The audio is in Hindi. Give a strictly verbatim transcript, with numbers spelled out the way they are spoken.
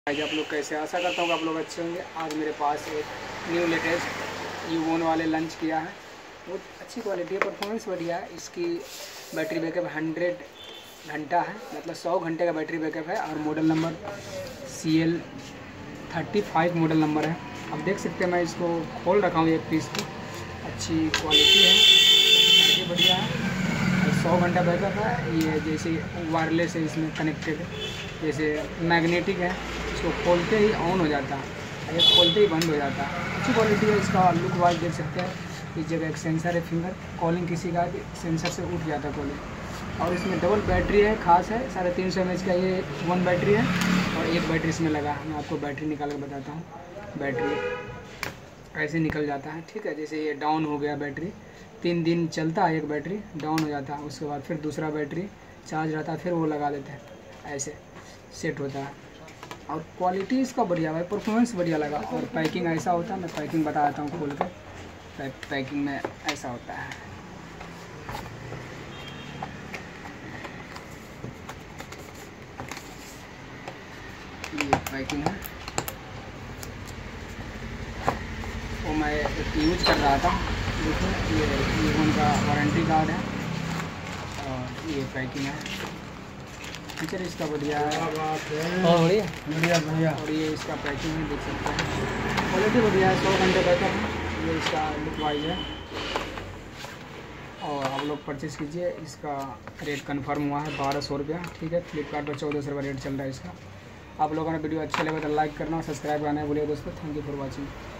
आज आप लोग कैसे, आशा करता हूँ कि आप लोग अच्छे होंगे। आज मेरे पास एक न्यू लेटेस्ट यूवन वाले लंच किया है। बहुत अच्छी क्वालिटी है, परफॉर्मेंस बढ़िया है। इसकी बैटरी बैकअप हंड्रेड घंटा है, मतलब सौ घंटे का बैटरी बैकअप है। और model number C L thirty five model number है। आप देख सकते हैं, मैं इसको खोल रखा हूँ एक पीस को। अच्छी क्वालिटी है, बैटरी बढ़िया है, सौ घंटा बैकअप है। ये जैसे वायरलेस है, इसमें कनेक्टेड है, जैसे मैग्नेटिक है। इसको खोलते ही ऑन हो जाता है, ये खोलते ही बंद हो जाता है। अच्छी क्वालिटी है। इसका लुक वाइज देख सकते हैं। इस जगह एक सेंसर है, फिंगर कॉलिंग किसी का सेंसर से उठ जाता है कॉलिंग। और इसमें डबल बैटरी है, खास है। साढ़े तीन सौ एम एच का ये वन बैटरी है और एक बैटरी इसमें लगा है। मैं आपको बैटरी निकाल कर बताता हूँ। बैटरी ऐसे निकल जाता है, ठीक है। जैसे ये डाउन हो गया बैटरी, तीन दिन चलता है एक बैटरी, डाउन हो जाता है। उसके बाद फिर दूसरा बैटरी चार्ज रहता है, फिर वो लगा देते हैं, ऐसे सेट होता है। और क्वालिटी इसका बढ़िया है, परफॉर्मेंस बढ़िया लगा। और पैकिंग ऐसा होता है, मैं पैकिंग बता देता हूँ खोल कर। पैकिंग में ऐसा होता है, ये पैकिंग है। वो मैं यूज कर रहा था, देखो ये यूवन का वारंटी कार्ड है और ये पैकिंग है। फीचर इसका बढ़िया है, और बढ़िया बढ़िया बढ़िया और ये इसका पैकिंग है, देख सकते हैं। क्वालिटी बढ़िया है, सौ घंटे बैकअप है। ये इसका लुक वाइज है। और आप लोग परचेज़ कीजिए। इसका रेट कंफर्म हुआ है बारह सौ रुपया, ठीक है। फ्लिपकार्ट पर चौदह सौ रुपये रेट चल रहा है इसका। आप लोगों ने वीडियो अच्छा लगे तो लाइक करना और सब्सक्राइब करना है भूलिए दोस्तों। Thank you for watching.